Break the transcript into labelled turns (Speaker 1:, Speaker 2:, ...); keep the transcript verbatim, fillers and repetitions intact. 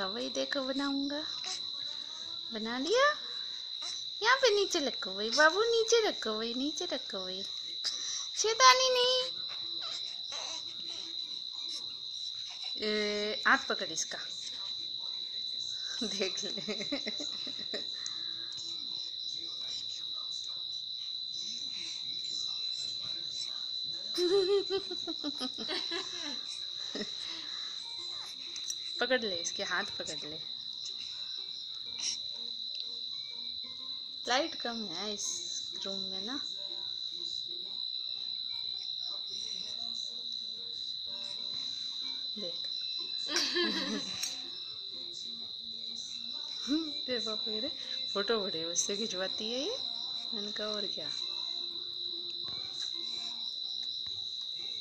Speaker 1: बनाऊंगा, वही देखो बनाऊंगा। बना लिया। यहाँ पे नीचे रखो वही बाबू, नीचे रखो वही, नीचे रखो वही। शैतानी नहीं। हाथ पकड़ इसका, देख ले। पकड़ ले इसके हाथ, पकड़ ले। लाइट कम है इस रूम में ना। देख। फोटो बड़े उससे खिंचवाती है ये। मैंने कहा और क्या।